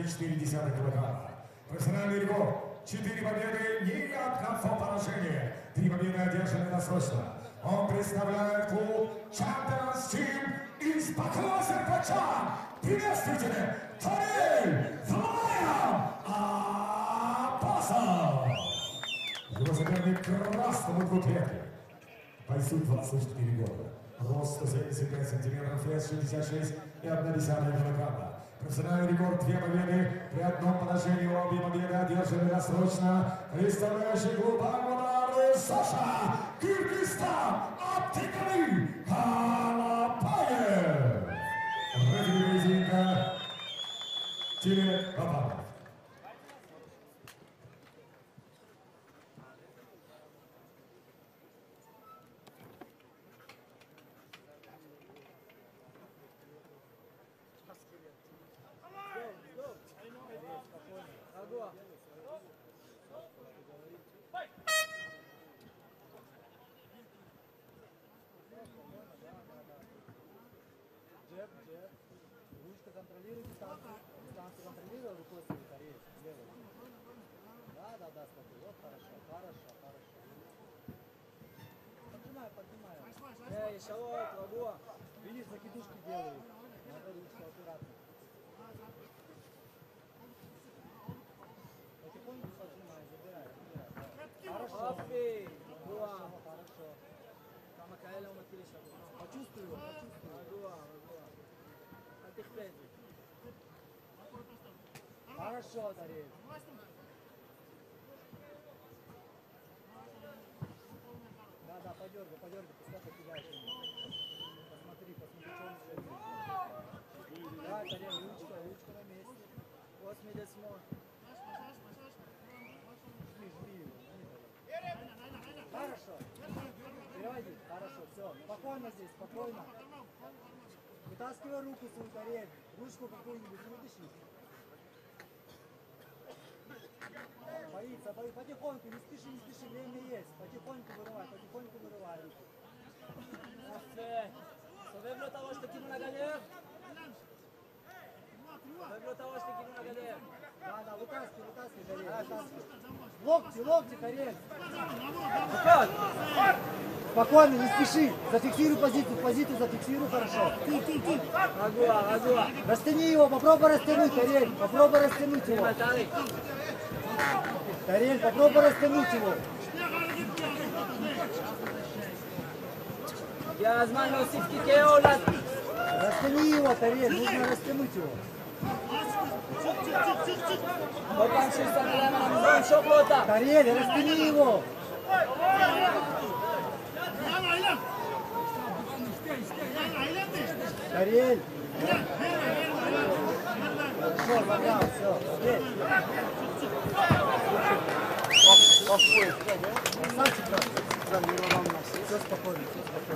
4,4 килограмма. Профессиональный рекорд. 4 победы, ни одного поражения. 3 победы одержаны досрочно. Он представляет клуб Champions Team из Баку, Азербайджан. Приветствуйте, Тарель Аббасов. Его соперник красному двуклетке. Бойцу 24 года. Рост 175 сантиметров, вес 66,1 килограмма. Профессиональный рекорд 2 победы при одном поражении. Обе победы одержаны досрочно. Представляющий клуб Агмунары Саша, Кыргызстан, Абдикали Калапаев. Рефери поединка Тиле Бабанов. Ручка контролирует дистанцию контролирует рукой скорее, левой. Да, спокойно. Вот, хорошо. Поднимаю. Еще вот, ого. Видишь, закидушки делают. Надо ручку аккуратно. Потихоньку поджимай, забирай. Хорошо. Хорошо. Почувствуй его. Хорошо, Тарель. Да, подергай, пускай покидаешь. Посмотри, что он делает. Да, Тарель, ручка на месте. 88. Жми его. Хорошо. Впереди, хорошо, все. Спокойно здесь, спокойно. Вытаскивай руку свою, Тарель. Ручку какую-нибудь вытащи. Боится. Потихоньку, не спеши, время есть. Потихоньку вырывай руку. Сοβев לו את הראש, תקימו לגלב. Да, вытаскивай, Тарель. Локти, Тарель. Спокойно, не спеши. Зафиксируй позицию зафиксируй хорошо. Ты. Агуа. Растяни его, попробуй растянуть, Тарель. Попробуй растянуть его. Тарель, попробуй растянуть его. Растяни его, Тарель, нужно растянуть его. Тарель, растяни его. Тарель. Хорошо, пока, все. Все спокойно.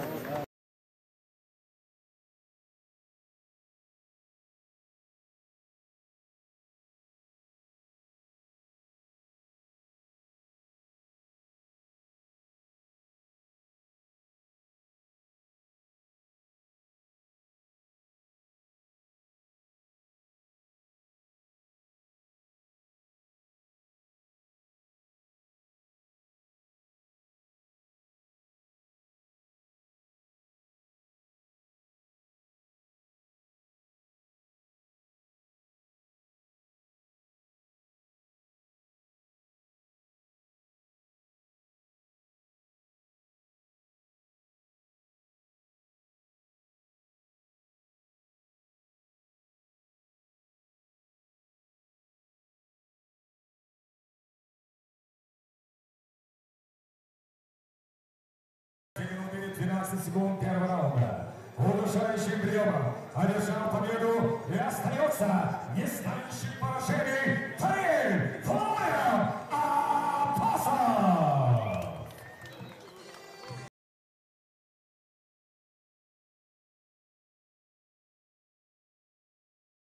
Минуты 12 секунд первого раунда. Удушающим приемом одержал победу и остается не знающий поражений Тарель